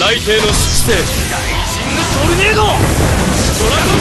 雷帝の粛清ライジングトルネードドラゴ